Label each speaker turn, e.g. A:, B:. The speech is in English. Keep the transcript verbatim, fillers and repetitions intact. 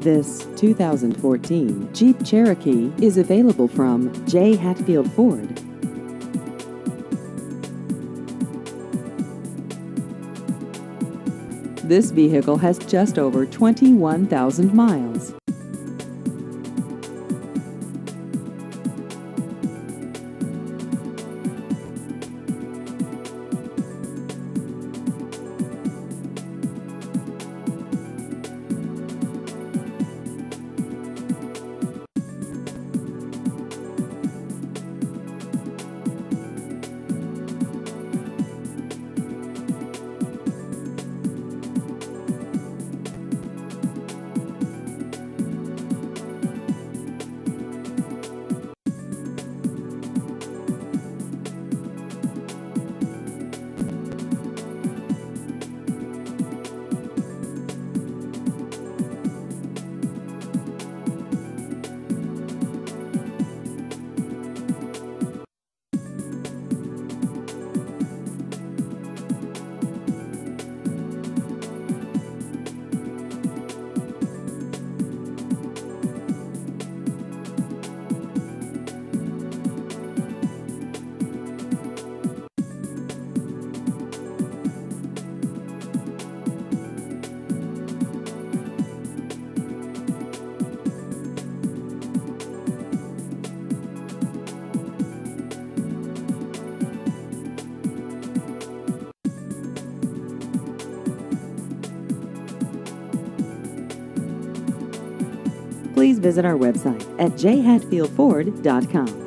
A: This two thousand fourteen Jeep Cherokee is available from J. Hatfield Ford. This vehicle has just over twenty-one thousand miles. Please visit our website at j hatfield ford dot com.